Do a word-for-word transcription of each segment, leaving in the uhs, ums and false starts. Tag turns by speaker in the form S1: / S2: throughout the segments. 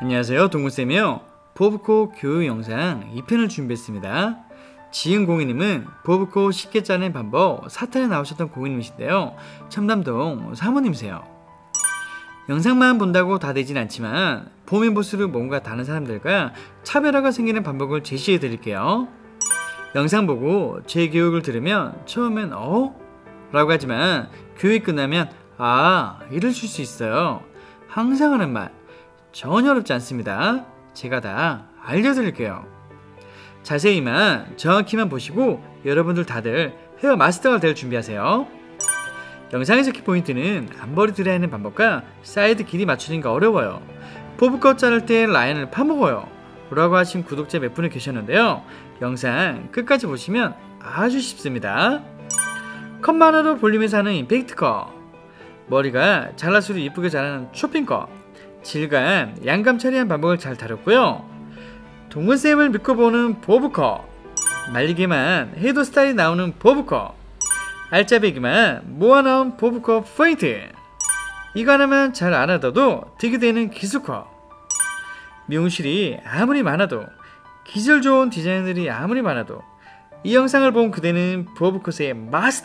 S1: 안녕하세요, 동구쌤이요. 보브코 교육 영상 이 편을 준비했습니다. 지은공인님은 보브코 쉽게 짜는 방법 사 탄에 나오셨던 공인님이신데요, 첨담동 사모님이세요. 영상만 본다고 다 되진 않지만 보면 볼수록 뭔가 다른 사람들과 차별화가 생기는 방법을 제시해 드릴게요. 영상 보고 제 교육을 들으면 처음엔 어? 라고 하지만 교육이 끝나면 아, 이러실 수 있어요. 항상 하는 말 전혀 어렵지 않습니다. 제가 다 알려드릴게요. 자세히만 정확히만 보시고 여러분들 다들 헤어 마스터가 될 준비하세요. 영상에서 키포인트는 앞머리 드려야 하는 방법과 사이드 길이 맞추는 게 어려워요. 보브컷 자를 때 라인을 파먹어요 라고 하신 구독자 몇 분이 계셨는데요, 영상 끝까지 보시면 아주 쉽습니다. 컷만으로 볼륨에서 하는 임팩트 컷, 머리가 잘날수록 이쁘게 자라는 쇼핑 컷, 질감, 양감 처리한 방법을 잘 다뤘고요. 동근쌤을 믿고 보는 보브컷, 말리기만 해도 스타일이 나오는 보브컷, 알짜배기만 모아나온 보브컷 포인트, 이거 하나만 잘 알아둬도 되게 되는 기술컷, 미용실이 아무리 많아도, 기술 좋은 디자이너들이 아무리 많아도 이 영상을 본 그대는 보브컷의 마스터.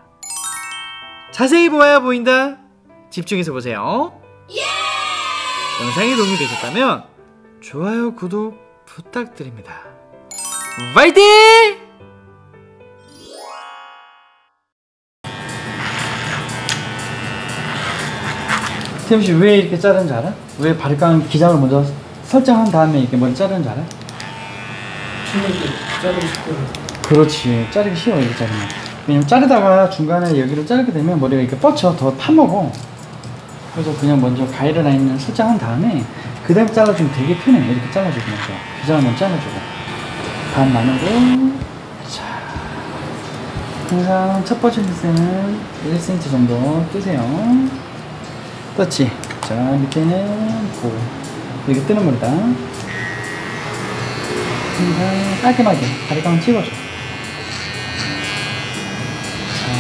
S1: 자세히 보아야 보인다. 집중해서 보세요. 영상이 도움이 되셨다면 좋아요, 구독 부탁드립니다. 화이팅! 태우씨 왜 이렇게 자르는지 알아? 왜 바리깡 기장을 먼저 설정한 다음에 이렇게 머리 자르는지 알아?
S2: 자르기 쉽거든.
S1: 그렇지, 자르기 쉬워 이렇게 자르면. 왜냐면 자르다가 중간에 여기를 자르게 되면 머리가 이렇게 뻗쳐 더 파먹어. 그래서 그냥 먼저 가이드 라인을 설정한 다음에 그 다음에 잘라주면 되게 편해. 이렇게 잘라주고 먼저 기장을 먼저 잘라주고 반 나누고. 자, 항상 첫 번째 피스는 일 센티미터 정도 뜨세요. 떴지? 자, 밑에는 고 이렇게 뜨는 겁니다. 항상 깔끔하게 바리깡을 찍어줘. 자,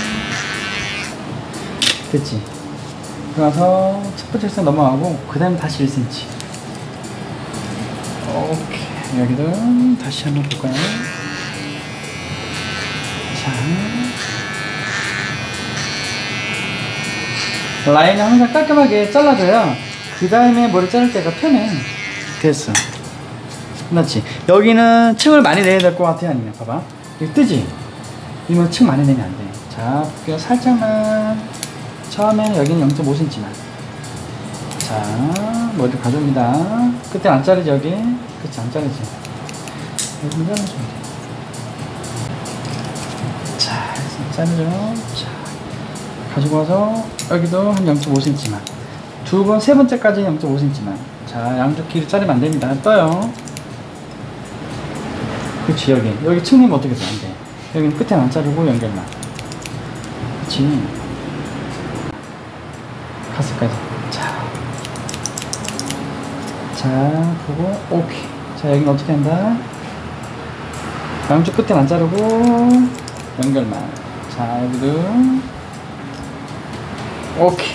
S1: 됐지? 그래서 첫 번째 선 넘어가고 그 다음에 다시 일 센티미터. 오케이, 여기도 다시 한번 볼까요? 자, 라인을 항상 깔끔하게 잘라줘야 그 다음에 머리 자를 때가 편해. 됐어, 끝났지? 여기는 층을 많이 내야 될 것 같아. 아니면 봐봐, 이거 뜨지? 이거 층 많이 내면 안 돼. 자, 볼게요. 살짝만. 처음에는 여기는 영 점 오 센티미터만. 자, 머리를 가져옵니다. 그때 안 자르지 여기? 그치, 안 자르지? 여기 좀 잘라주면 돼. 자, 자르죠. 자, 가지고 와서 여기도 한 영 점 오 센티미터만. 두 번, 세 번째까지 영 점 오 센티미터만. 자, 양쪽 길이 자르면 안 됩니다. 떠요. 그치, 여기. 여기 층내면 어떻게 돼? 안 돼. 여기는 끝에 안 자르고 연결만. 그치. 가슴까지. 자, 자, 보고, 오케이. 자, 여기는 어떻게 한다? 양쪽 끝에 안 자르고, 연결만. 자, 여기도. 오케이.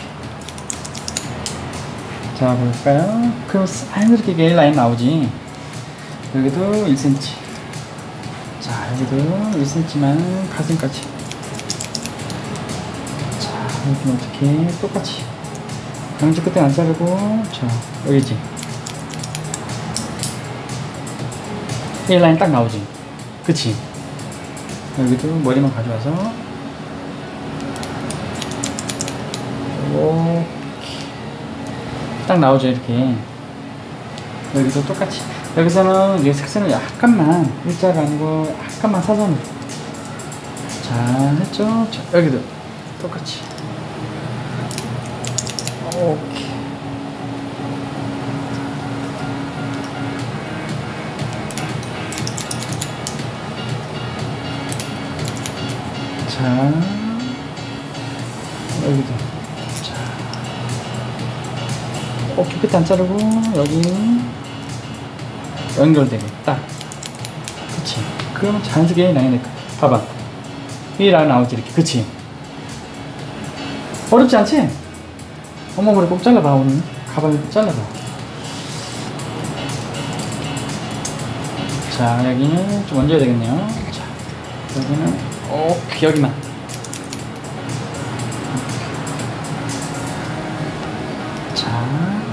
S1: 자, 볼까요? 그럼 자연스럽게 이게 라인 나오지? 여기도 일 센티미터. 자, 여기도 일 센티미터만 가슴까지. 자, 여기는 어떻게? 똑같이. 양쪽 끝에 안 자르고. 자, 여기지? 이 라인 딱 나오지? 그치? 여기도 머리만 가져와서. 이렇게 딱 나오죠, 이렇게. 여기도 똑같이. 여기서는 이 색선을 약간만, 일자가 아니고 약간만 사선으로. 자, 했죠? 자, 여기도 똑같이. 오케이. 자, 여기도. 자, 오케이. 끝에 안 자르고, 여기 연결되게 딱. 그치? 그러면 자연스럽게 라인이 봐봐. 이 라인 나오지, 이렇게. 그치? 어렵지 않지? 엄마 머리 꼭 잘라봐. 오늘 가방을 꼭 잘라봐. 자, 여기는 좀 얹어야 되겠네요. 자, 여기는 오, 여기만. 자,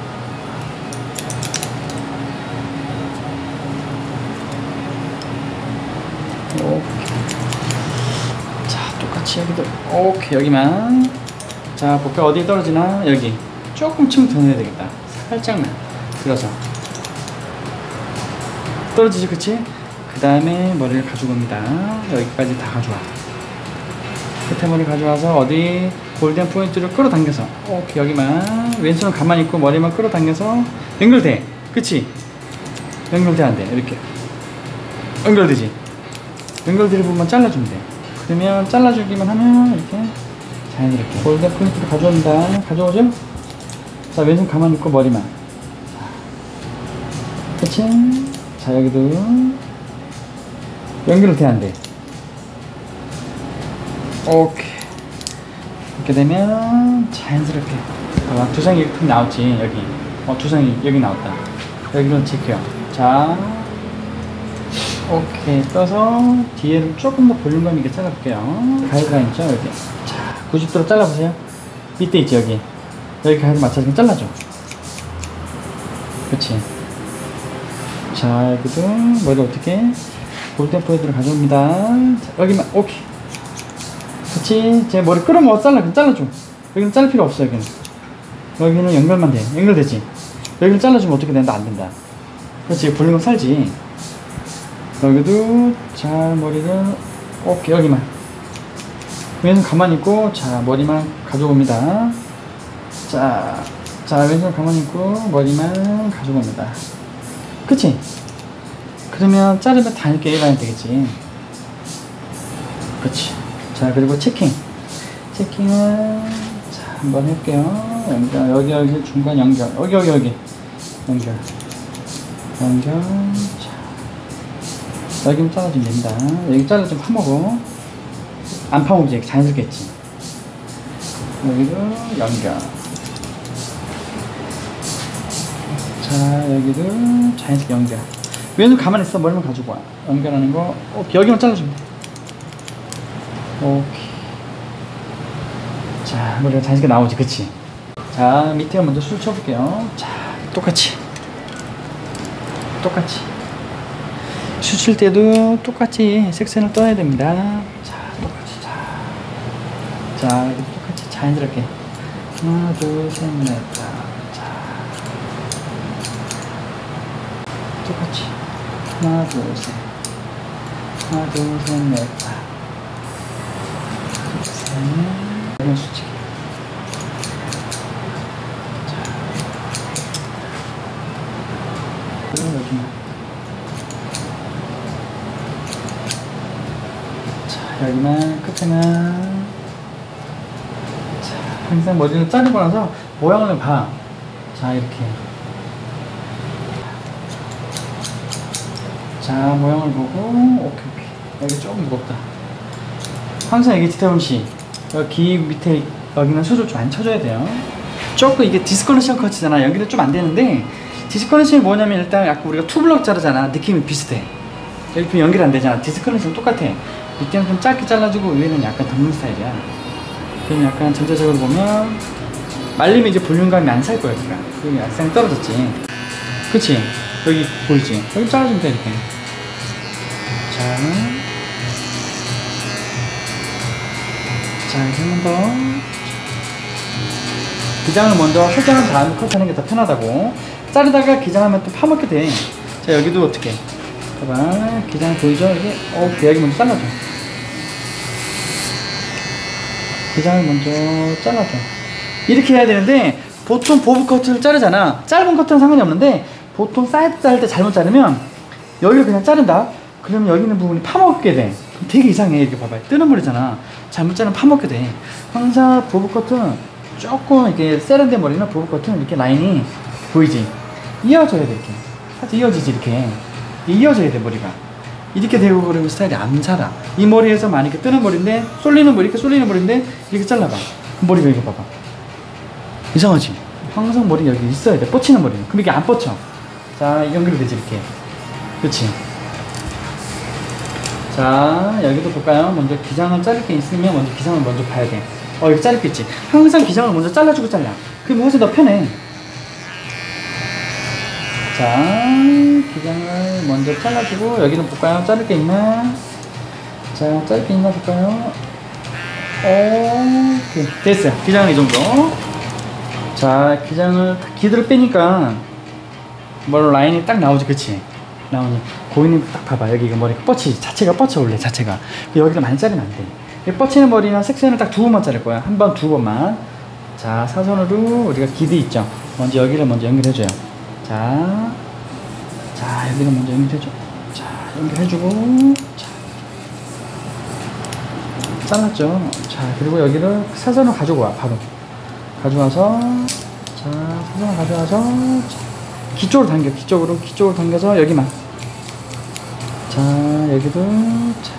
S1: 오케이. 자, 똑같이 여기도 오케이. 여기만. 자, 볼까 어디 떨어지나. 여기 조금 층 더 내야 되겠다. 살짝만 들어서 떨어지지. 그치? 그 다음에 머리를 가지고 옵니다. 여기까지 다 가져와. 끝에 머리 가져와서 어디 골든 포인트를 끌어당겨서 오케이. 여기만. 왼손은 가만히 있고 머리만 끌어당겨서 연결돼. 그치? 연결돼 안 돼? 이렇게 연결되지? 연결되는 부분만 잘라주면 돼. 그러면 잘라주기만 하면 이렇게 자연스럽게 골든 포인트를 가져온다. 가져오죠? 자, 왼손 가만히 있고 머리만. 그치? 자, 여기도 연결을 돼야 안 돼. 오케이. 이렇게 되면 자연스럽게 봐봐. 두상이 이렇게 나왔지. 여기 어 두상이 여기 나왔다. 여기는 체크요. 자, 오케이. 떠서 뒤에를 조금 더 볼륨감 있게 잘라볼게요. 가이드라인 있죠? 여기. 자, 구십 도로 잘라보세요. 밑에 있지. 여기 여기 가이드 맞춰서 잘라줘. 그치? 자, 여기도 머리 어떻게 골든 포인트를 가져옵니다. 자, 여기만. 오케이. 그치? 제 머리 끌어모아 잘라. 잘라줘. 여기는 자를 필요 없어. 여기는 여기는 연결만 돼. 연결되지? 여기를 잘라주면 어떻게 된다? 안 된다. 그렇지? 볼륨은 살지. 여기도 자, 머리를 오케이. 여기만. 왼손 가만히 있고 자, 머리만 가져옵니다. 자, 자, 왼손 가만히 있고 머리만 가져옵니다. 그치? 그러면 자르면 다 이렇게 일어나야 되겠지. 그치? 자, 그리고 체킹. 체킹은 자, 한번 해볼게요. 연결. 여기 여기 중간 연결. 여기 여기 여기 연결. 연결. 자, 여기는 잘라주면 됩니다. 여기 잘라주면 파먹어. 안 파먹지? 자연스럽게 했지. 여기도 연결. 자, 여기도 자연스럽게 연결. 왼손 가만히 있어. 머리만 가지고 와. 연결하는 거. 오케이. 여기만 잘라주면 돼. 오케이. 자, 머리가 자연스럽게 나오지. 그치? 자, 밑에 먼저 술 쳐볼게요. 자, 똑같이. 똑같이. 수칠 때도 똑같이 색선을 떠야 됩니다. 자, 똑같이. 자, 자, 이렇게 똑같이 자연스럽게. 하나, 둘, 셋, 넷. 자, 자. 똑같이. 하나, 둘, 셋. 하나, 둘, 셋, 넷. 자. 셋. 이런 수치기. 자. 여기만. 여기만. 끝에는 자, 항상 머리를 자르고 나서 모양을 봐. 자, 이렇게. 자, 모양을 보고 오케이 오케이. 여기 조금 무겁다. 항상 이게 디테일시 여기 귀 밑에 여기는 수술 좀 안 쳐줘야 돼요. 조금 이게 디스커네션 커트잖아. 여기는 좀 안 되는데 디스커네션이 뭐냐면 일단 아까 우리가 투블럭 자르잖아. 느낌이 비슷해. 여기 좀 연결 안 되잖아. 디스커네션 똑같아. 밑에는 좀 짧게 잘라주고 위에는 약간 덮는 스타일이야. 그럼 약간 전체적으로 보면 말리면 이제 볼륨감이 안 살 거야. 여기가 그게 약간 떨어졌지. 그치? 여기 보이지? 여기 잘라주면 돼. 이렇게. 자, 자, 이렇게 한 번 더. 기장을 먼저 설정한 다음에 컷하는 게 더 편하다고. 자르다가 기장하면 또 파먹게 돼. 자, 여기도 어떻게? 봐봐. 기장 보이죠? 이게 어, 여기 먼저 잘라줘. 기장을 먼저 잘라줘. 이렇게 해야 되는데 보통 보브 커트를 자르잖아. 짧은 커트는 상관이 없는데 보통 사이드 자를 때 잘못 자르면 여기를 그냥 자른다? 그러면 여기 있는 부분이 파먹게 돼. 되게 이상해. 이렇게 봐봐. 뜨는 머리잖아. 잘못 자르면 파먹게 돼. 항상 보브 커트는 조금 이렇게 세련된 머리나 보브 커트는 이렇게 라인이 보이지? 이어져야 돼. 이렇게 살짝 이어지지. 이렇게 이어져야 돼. 머리가 이렇게 되고 그러면 스타일이 안 살아. 이 머리에서 만약에 뜨는 머리인데 쏠리는 머리, 이렇게 쏠리는 머리인데 이렇게 잘라봐. 머리가 이거 봐봐. 이상하지? 항상 머리 여기 있어야 돼. 뻗치는 머리는. 그럼 이게 안 뻗쳐. 자, 연결되지. 이렇게. 그렇지? 자, 여기도 볼까요? 먼저 기장을 자를 게 있으면 먼저 기장을 먼저 봐야 돼. 어, 여기 자를 게 있지. 항상 기장을 먼저 잘라주고 잘라. 그럼 훨씬 더 편해. 자, 기장을 먼저 잘라주고, 여기는 볼까요? 자를 게 있나? 자, 자를 게 있나 볼까요? 오케이. 됐어요. 기장은 이 정도. 자, 기장을, 기들을 빼니까, 뭐, 라인이 딱 나오지, 그치? 나오니. 고객님 딱 봐봐. 여기 머리가 뻗치, 자체가 뻗쳐, 원래 자체가. 여기가 많이 자르면 안 돼. 뻗치는 머리나 섹션을 딱 두 번만 자를 거야. 한 번, 두 번만. 자, 사선으로 우리가 기드 있죠? 먼저 여기를 먼저 연결해줘요. 자, 자, 여기를 먼저 연결해줘. 자, 연결해주고, 자, 잘랐죠? 자, 그리고 여기를 사선으로 가지고 와, 바로. 가져와서, 자, 사선으로 가져와서, 자, 기쪽으로 당겨, 기쪽으로, 기쪽으로 당겨서 여기만. 자, 여기도, 자,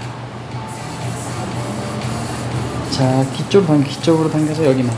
S1: 자, 기쪽으로 당겨, 기쪽으로 당겨서 여기만.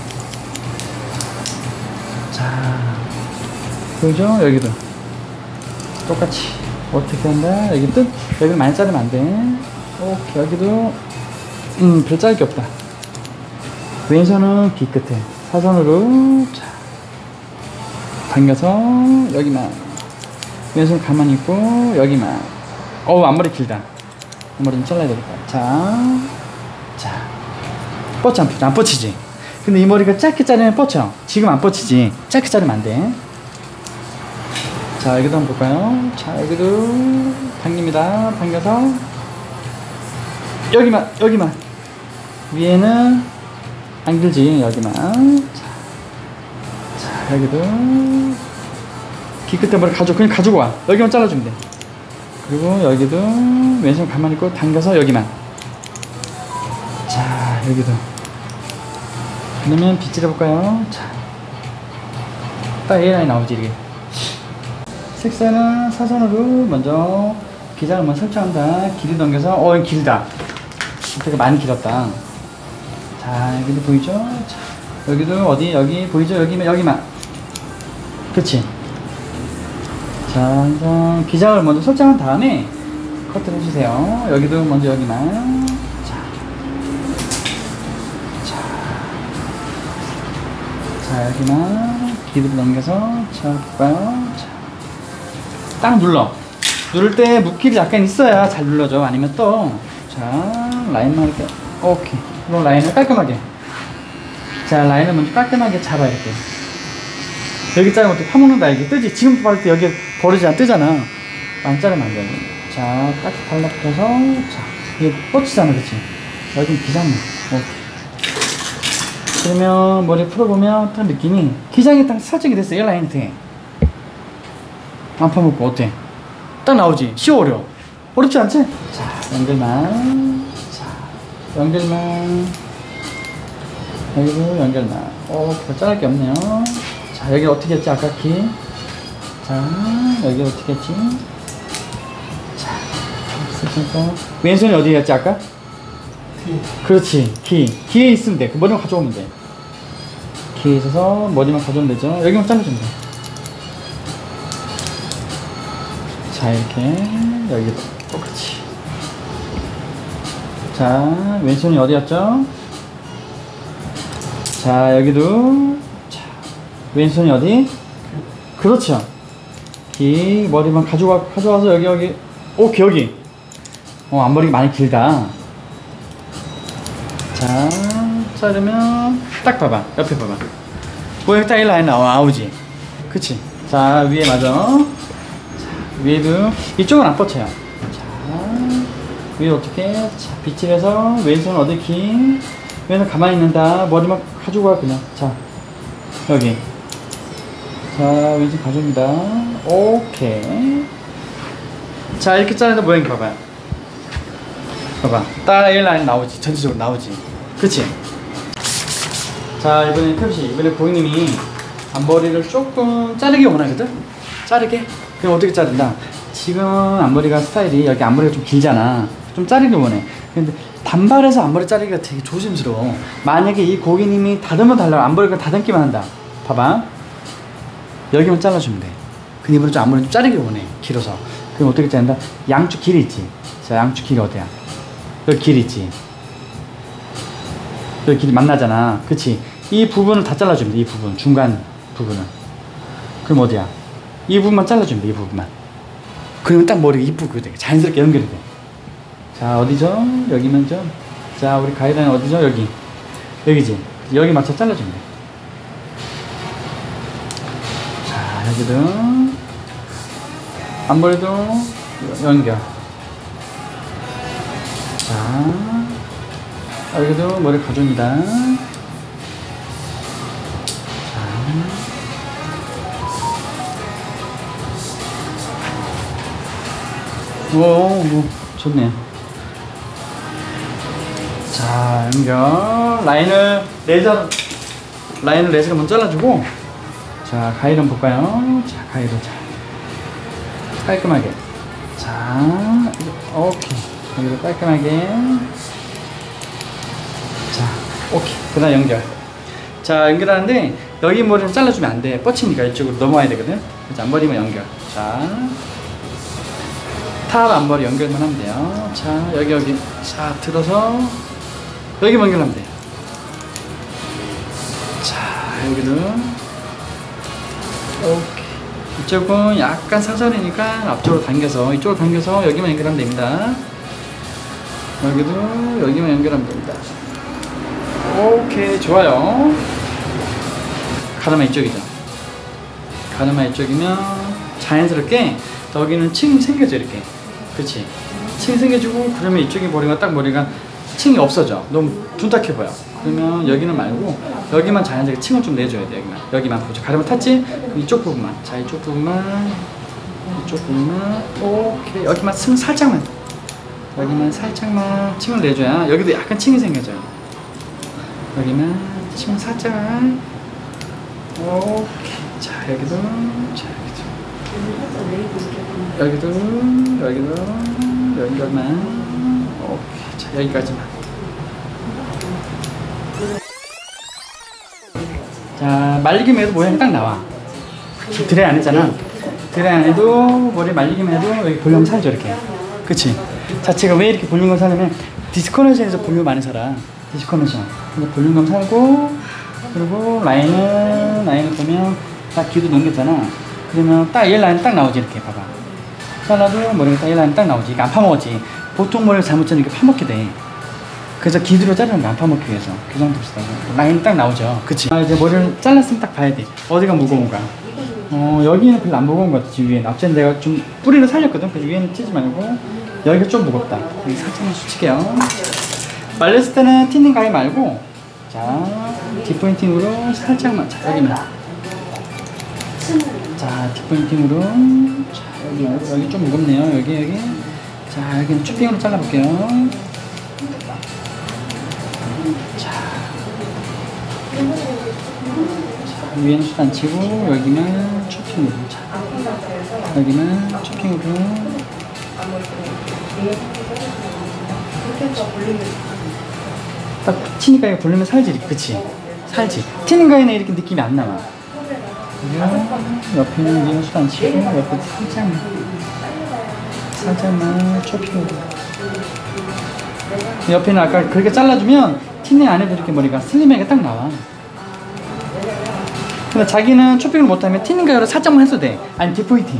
S1: 자, 보이죠? 여기도 똑같이 어떻게 한다? 여기 뜻, 여기 많이 자르면 안 돼. 오케이, 여기도 음, 별 자를 게 없다. 왼손은 귀 끝에, 사선으로 자, 당겨서 여기만. 왼손 가만히 있고 여기만. 어우, 앞머리 길다. 앞머리 좀 잘라야 되겠다. 자, 자, 뻗치 안 뻗치? 안 뻗치지? 근데 이 머리가 짧게 자르면 뻗쳐. 지금 안 뻗치지? 짧게 자르면 안 돼. 자, 여기도 한번 볼까요? 자, 여기도 당깁니다. 당겨서 여기만, 여기만. 위에는 안 길지? 여기만. 자, 자, 여기도 귀 끝에 머리 가지고, 그냥 가지고 와. 여기만 잘라주면 돼. 그리고 여기도 왼손 가만히 있고 당겨서 여기만. 자, 여기도. 그러면 빗질 해볼까요? 자, 딱 A라인 나오지, 이게. 색선은 사선으로 먼저 기장을 먼저 설정한다. 길이 넘겨서, 어, 길다. 되게 많이 길었다. 자, 여기도 보이죠? 자, 여기도 어디, 여기 보이죠? 여기만, 여기만. 그치? 자, 항상 기장을 먼저 설정한 다음에 커트를 해주세요. 여기도 먼저 여기만. 자, 자, 자, 여기만. 길이를 넘겨서, 자, 볼까요? 자, 딱 눌러. 누를 때 묶일이 약간 있어야 잘 눌러져. 아니면 또, 자, 라인만 이렇게. 오케이. 그럼 라인을 깔끔하게. 자, 라인을 먼저 깔끔하게 잡아, 이렇게. 여기 자르면 어떻게 파먹는다, 이게 뜨지? 지금 바를 때 여기 버리지 안 뜨잖아. 안 자르면 안 돼. 자, 딱 달라붙어서, 자, 이게 뻗치잖아, 그치? 여기 기장만. 오케이. 그러면 머리 풀어보면 딱 느낌이 기장이 딱 설정이 됐어, 이 라인한테. 안 파먹고, 어때? 딱 나오지? 쉬워, 어려워? 어렵지 않지? 자, 연결만. 자, 연결만. 여기도 연결만. 오, 별 자를 게 없네요. 자, 여기 어떻게 했지? 아까 키. 자, 여기 어떻게 했지? 자, 쓰니까 왼손이 어디였지? 아까? 키. 그렇지, 키. 키에 있으면 돼. 그 머리만 가져오면 돼. 키에 있어서 머리만 가져오면 되죠. 여기만 잘라주면 돼. 자, 이렇게. 여기도 똑같이. 자, 왼손이 어디였죠? 자, 여기도. 자, 왼손이 어디? 그렇죠. 기, 머리만 가져와, 가져와서 여기, 여기. 오케이, 여기. 어, 앞머리가 많이 길다. 자, 자르면, 딱 봐봐. 옆에 봐봐. 뭐, 여기 딱 이 라인 나와, 나오지? 그치? 자, 위에 맞아. 자, 위에도, 이쪽은 안 뻗쳐요. 자, 위에 어떻게? 자, 빗질해서, 왼손 어디 기? 왼손 가만히 있는다. 머리만 가지고 와, 그냥. 자, 여기. 자, 왼손 가져옵니다. 오케이. 자, 이렇게 자르는 모양이 봐봐요. 봐봐. 딱 일 라인 나오지. 전체적으로 나오지. 그치? 자, 이번에 캡시. 이번에 고객님이 앞머리를 조금 자르게 원하거든? 자르게? 그럼 어떻게 자른다? 지금 앞머리가 스타일이 여기 앞머리가 좀 길잖아. 좀 자르게 원해. 근데 단발에서 앞머리 자르기가 되게 조심스러워. 만약에 이 고객님이 다듬어 달라고 앞머리가 다듬기만 한다. 봐봐. 여기만 잘라주면 돼. 근데 이번에 좀 앞머리 좀 자르게 원해. 길어서. 그럼 어떻게 자른다? 양쪽 길이 있지. 자, 양축키가 어디야? 여기 길 있지? 여기 길이 만나잖아. 그치? 이 부분을 다 잘라주면 돼. 이 부분, 중간 부분은. 그럼 어디야? 이 부분만 잘라주면 돼. 이 부분만. 그러면 딱 머리가 이쁘게 돼. 자연스럽게 연결이 돼. 자, 어디죠? 여기면 좀. 자, 우리 가이드는 어디죠? 여기. 여기지? 여기 맞춰 잘라주면 돼. 자, 여기도. 앞머리도 연결. 자, 여기도 머리 가줍니다. 오, 오, 좋네. 자, 연결. 라인을 레이저, 라인을 레이저로 먼저 잘라주고. 자, 가위를 한번 볼까요? 자, 가위로. 자, 깔끔하게. 자, 오케이. 여기도 깔끔하게. 자, 오케이. 그 다음 연결. 자, 연결하는데, 여기 머리를 잘라주면 안 돼. 뻗치니까 이쪽으로 넘어와야 되거든. 그래서 앞머리만 연결. 자. 탑 앞머리 연결만 하면 돼요. 자, 여기 여기 자 들어서 여기 연결하면 돼요. 자, 여기는 오케이. 이쪽은 약간 사선이니까 앞쪽으로 당겨서 이쪽으로 당겨서 여기만 연결하면 됩니다. 여기도 여기만 연결하면 됩니다. 오케이, 좋아요. 가르마 이쪽이죠. 가르마 이쪽이면 자연스럽게 여기는 층이 생겨져. 이렇게. 그치? 층이 생겨지고, 그러면 이쪽에 머리가 딱 머리가 층이 없어져. 너무 둔탁해 보여. 그러면 여기는 말고 여기만 자연스럽게 층을 좀 내줘야 돼. 여기만. 여기만 보죠. 가르마 탔지? 그럼 이쪽 부분만. 자, 이쪽 부분만. 이쪽 부분만. 오케이. 여기만 층 살짝만. 여기만 살짝만 층을 내줘야 여기도 약간 층이 생겨져요. 여기만 층 살짝. 오케이. 자, 여기도. 자, 여기도, 여기도, 연결만. 오케이. 자, 여기까지만. 자, 말리기만 해도 모양이 딱 나와. 드라이 안 했잖아. 드라이 안 해도, 머리 말리기만 해도 여기 볼륨 살죠, 이렇게. 그치? 자체가 왜 이렇게 볼륨감 살냐면, 디스커네이션에서 볼륨 많이 살아. 디스커네이션. 근데 볼륨감 살고, 그리고 라인은, 라인을 보면, 딱 귀도 넘겼잖아. 그러면 딱 일 라인 딱 나오지. 이렇게 봐봐. 잘라도 머리가 딱 일 라인 딱 나오지. 이게 안 파먹었지. 보통 머리를 잘못 자르면 이렇게 파먹게 돼. 그래서 기두로 자르는 거 안 파먹기 위해서. 그 정도 비슷하고. 라인 딱 나오죠. 그치? 아, 이제 머리를 잘랐으면 딱 봐야 돼. 어디가 무거운가. 어, 여기는 별로 안 무거운 것 같아. 위에는. 앞전에 내가 좀 뿌리를 살렸거든. 그래서 위에는 찌지 말고. 여기가 좀 무겁다. 여기 살짝만 수치게요. 말렸을 때는 틴닝 가위 말고. 자, 뒷포인팅으로 살짝만. 자, 여기만. 자, 뒷포인팅으로. 자, 여기, 여기 좀 무겁네요. 여기, 여기. 자, 여기는 추핑으로 잘라볼게요. 자. 자, 위에는 숱 안 치고, 여기만 추핑으로. 자, 여기만 추핑으로. 딱 티닝가위가 볼륨을 살지, 그치? 살지. 티닝가위는 이렇게 느낌이 안 나와. 옆에는 위에 숱 안 치고, 옆에 살짝만. 살짝만 초핑으로. 옆에는 아까 그렇게 잘라주면 티닝 안 해도 이렇게 머리가 슬림하게 딱 나와. 근데 자기는 초핑을 못하면 티닝 가위로 살짝만 해도 돼. 아니 뒷포인팅.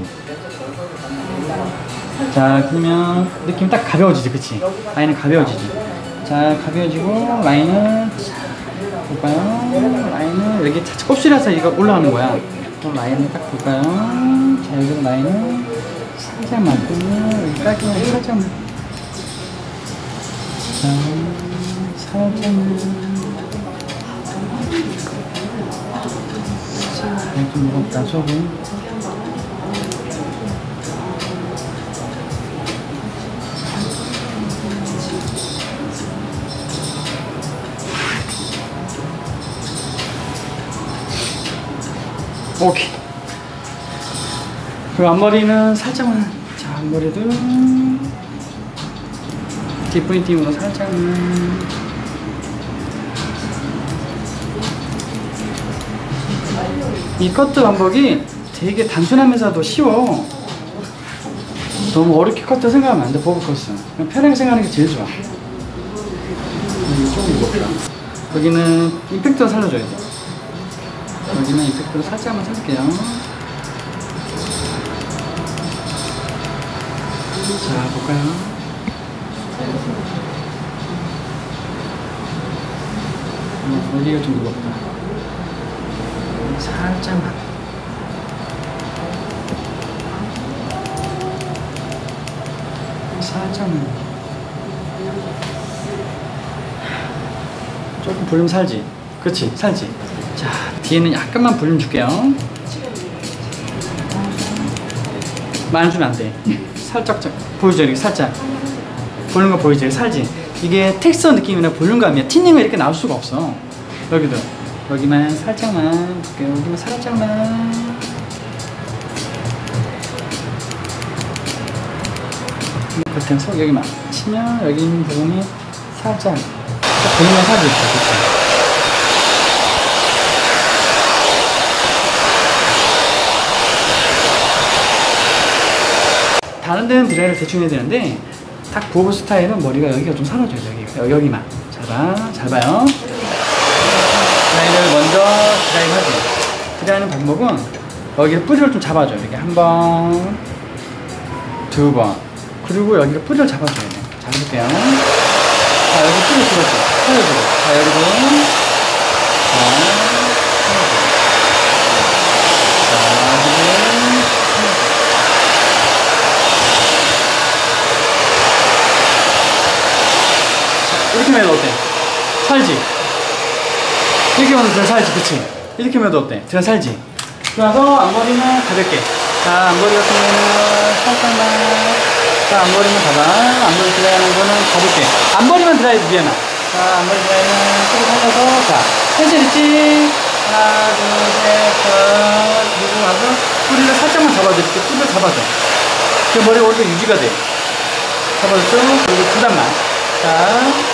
S1: 자, 그러면 느낌이 딱 가벼워지지, 그치? 라인은 가벼워지지. 자, 가벼워지고 라인은 볼까요? 라인은 여기 곱슬이라서 이거 올라가는 거야. 그럼 라인을 딱 볼까요? 자, 여기 라인은 살짝만. 여기 깔끔하게 살짝만. 자, 살짝만. 자, 좀 무겁다, 속은. 오케이. 그리고 앞머리는 살짝만. 자, 앞머리도 뒷포인팅으로 살짝만. 이 커트 방법이 되게 단순하면서도 쉬워. 너무 어렵게 컷도 생각하면 안 돼. 버브 컷은 그냥 편하게 생각하는 게 제일 좋아. 여기 조금 무겁다. 여기는 임팩트를 살려줘야 돼. 여기는 임팩트를 살짝만 살릴게요. 자, 볼까요? 어, 여기가 좀 무겁다. 살짝만. 살짝만. 조금 볼륨 살지? 그렇지, 살지? 자, 뒤에는 약간만 볼륨 줄게요. 많이 주면 안 돼. 살짝, 보이죠? 이렇게 살짝. 볼륨감 보이죠? 살지? 이게 텍스처 느낌이나 볼륨감이야. 틴닝은 이렇게 나올 수가 없어. 여기도. 여기만 살짝만 볼게요. 여기만 살짝만. 그렇게 해서 여기만 치면 여기 있는 부분이 살짝 볼륨감 살지 있죠. 그렇죠? 다른 데는 드라이를 대충 해야 되는데 딱 보브 스타일은 머리가 여기가 좀 살아줘야 돼. 여기, 여기만. 잘 봐. 잘 봐요. 드라이를 먼저 드라이 하지. 드라이하는 방법은 여기 뿌리를 좀 잡아줘요. 이렇게 한 번, 두 번. 그리고 여기가 뿌리를 잡아줘야 돼. 자, 해볼게요. 자, 여기 뿌리 들어줘. 살려주고. 자, 여기도. 자, 살려주고. 자, 여기도. 이렇게 매도 어때? 살지? 이렇게 매도 드라 살지, 그치? 이렇게 매도 어때? 드라 살지? 그래서 앞머리는 가볍게. 자, 앞머리 같은 경우는 살짝만. 자, 앞머리는 봐봐. 앞머리 드라이하는 거는 가볍게. 앞머리만 드라이 미안하. 자, 앞머리 드라이는 조금 살려서. 자, 텐션 있지? 하나, 둘, 셋, 넷. 그리고 와서 뿌리를 살짝만 잡아줄게. 뿌리를 잡아줘. 그 머리 오히려 유지가 돼. 잡아줬죠? 그리고 두 단만. 자.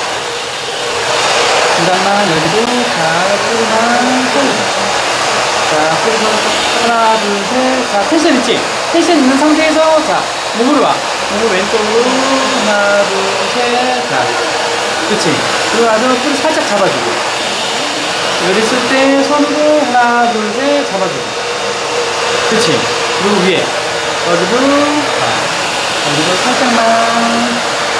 S1: 중단만 여기도 자, 뿌리만 써주세요. 자, 뿌리만 하나, 둘, 셋. 자, 텐션 있지? 텐션 있는 상태에서 자, 목으로 와. 목을 왼쪽으로 하나, 둘, 셋. 자, 그치? 그리고 와서 뿌리 살짝 잡아주고. 여기 있을 때 손으로 하나, 둘, 셋. 잡아주고. 그치? 그리고 위에. 여기도 자, 여기도 살짝만.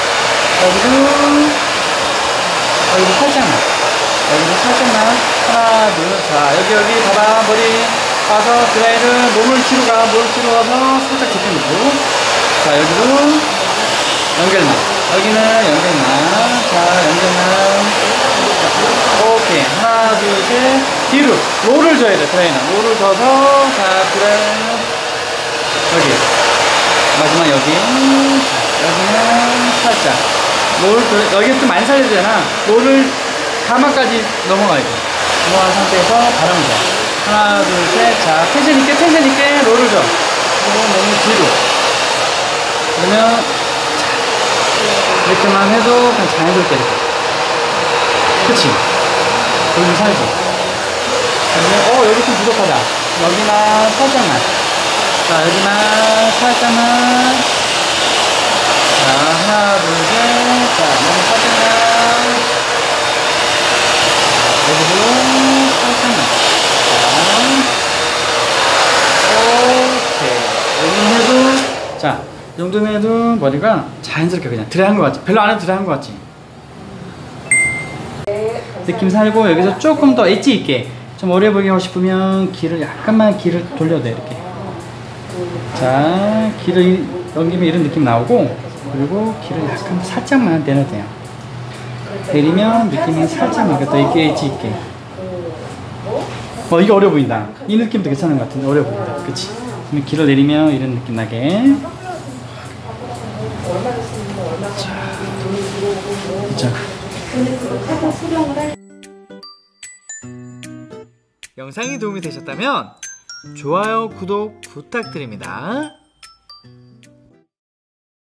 S1: 여기도 여기도 살짝만. 여기도 살짝만. 하나, 둘. 자, 여기, 여기 봐봐. 머리 와서 드라이를 몸을 뒤로 가. 몸을 뒤로 가서 살짝 제껴놓고. 자, 여기도 연결만. 여기는 연결만. 자, 연결만. 자, 오케이. 하나, 둘, 셋. 뒤로. 롤을 줘야 돼, 드라이는. 롤을 줘서. 자, 드라이. 여기. 마지막 여기. 자, 여기는 살짝. 롤, 여기 좀 많이 살려야 되잖아. 롤을 가마까지 넘어가야 돼. 넘어간 상태에서 바람을 줘. 하나, 둘, 셋. 자, 텐션 있게, 텐션 있게 롤을 줘. 그리고 너무 뒤로. 그러면, 자, 이렇게만 해도 그냥 자연스럽게 이렇게. 그치? 볼륨 살지? 그러면, 어, 여기 좀 부족하다. 여기만 살짝만. 자, 여기만 살짝만. 자, 하나, 둘, 셋. 자, 너무 살짝만. 여기도 살짝만. 자, 오케이. 여기는 해도, 자, 이 정도면 해도 머리가 자연스럽게 그냥 드라이한 것 같지? 별로 안 해도 드라이한 것 같지? 느낌 살고, 여기서 조금 더 엣지 있게 좀 어려 보이게 하고 싶으면 길을 약간만 길을 돌려도 돼, 이렇게. 자, 길을 넘기면 이런 느낌 나오고, 그리고 길을 약간 살짝만 내려도 돼요. 내리면 느낌이 살짝만 더 있게 엣지 있게. 어, 이게 어려 보인다. 이 느낌도 괜찮은 것 같은데 어려 보인다. 그치? 그럼 길을 내리면 이런 느낌 나게. 자, 그쵸? 영상이 도움이 되셨다면 좋아요, 구독 부탁드립니다.